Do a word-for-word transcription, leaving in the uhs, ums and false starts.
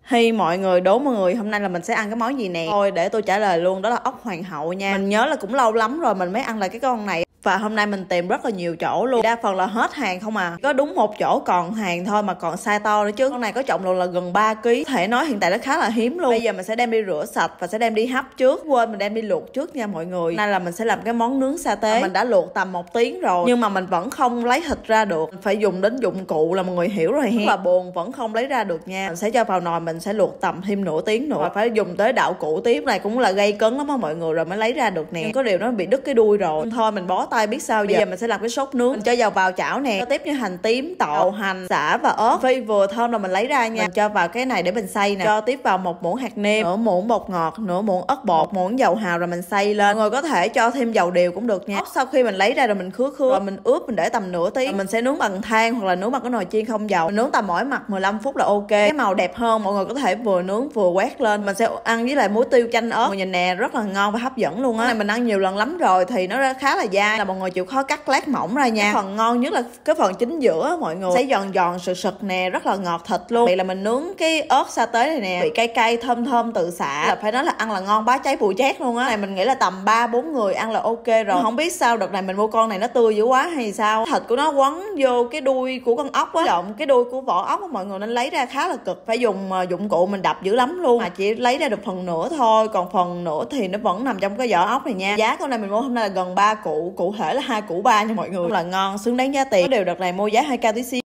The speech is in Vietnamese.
Hi mọi người, đố mọi người hôm nay là mình sẽ ăn cái món gì nè. Thôi để tôi trả lời luôn, đó là ốc hoàng hậu nha. Mình nhớ là cũng lâu lắm rồi mình mới ăn lại cái con này. Và hôm nay mình tìm rất là nhiều chỗ luôn, đa phần là hết hàng không à, có đúng một chỗ còn hàng thôi mà còn size to nữa chứ. Con này có trọng lượng là gần ba ki lô gam, thể nói hiện tại nó khá là hiếm luôn. Bây giờ mình sẽ đem đi rửa sạch và sẽ đem đi hấp trước. Quên mình đem đi luộc trước nha mọi người. Nay là mình sẽ làm cái món nướng sa tế. Mình đã luộc tầm một tiếng rồi nhưng mà mình vẫn không lấy thịt ra được, mình phải dùng đến dụng cụ là mọi người hiểu rồi ha. Rất là buồn, vẫn không lấy ra được nha. Mình sẽ cho vào nồi, mình sẽ luộc tầm thêm nửa tiếng nữa và phải dùng tới đạo cụ tiếp, này cũng là gây cấn lắm á mọi người, rồi mới lấy ra được nè. Nhưng có điều nó bị đứt cái đuôi rồi, thôi mình bó tay biết sao. Bây giờ mình sẽ làm cái sốt nướng, mình cho dầu vào chảo nè, tiếp như hành tím, tỏi, đậu hành, sả và ớt. Phi vừa thơm là mình lấy ra nha. Mình cho vào cái này để mình xay nè, cho tiếp vào một muỗng hạt nêm, nửa muỗng bột ngọt, nửa muỗng ớt bột, một muỗng dầu hào, rồi mình xay lên. Mọi người có thể cho thêm dầu điều cũng được nha. Ốc sau khi mình lấy ra rồi mình khứa khứa, rồi mình ướp, mình để tầm nửa tiếng. Rồi mình sẽ nướng bằng than hoặc là nướng bằng cái nồi chiên không dầu. Mình nướng tầm mỗi mặt mười lăm phút là ok. Cái màu đẹp hơn, mọi người có thể vừa nướng vừa quét lên. Mình sẽ ăn với lại muối tiêu chanh ớt. Mọi người nhìn nè, rất là ngon và hấp dẫn luôn á. Này mình ăn nhiều lần lắm rồi thì nó khá là dai, là mọi người chịu khó cắt lát mỏng ra nha. Cái phần ngon nhất là cái phần chính giữa, mọi người sẽ giòn giòn sực sực nè, rất là ngọt thịt luôn. Vậy là mình nướng cái ớt sa tế này nè, vị cay cay thơm thơm từ xả, là phải nói là ăn là ngon bá cháy bùi chét luôn á. Này mình nghĩ là tầm ba bốn người ăn là ok rồi. Không biết sao đợt này mình mua con này nó tươi dữ quá hay sao, thịt của nó quấn vô cái đuôi của con ốc á, lộn cái đuôi của vỏ ốc á mọi người, nên lấy ra khá là cực, phải dùng uh, dụng cụ mình đập dữ lắm luôn, mà chỉ lấy ra được phần nửa thôi, còn phần nửa thì nó vẫn nằm trong cái vỏ ốc này nha. Giá con này mình mua hôm nay là gần ba cụ, cụ thể là hai củ ba nha mọi người, là ngon xứng đáng giá tiền. Có điều đợt này mua giá hai k tí xíu.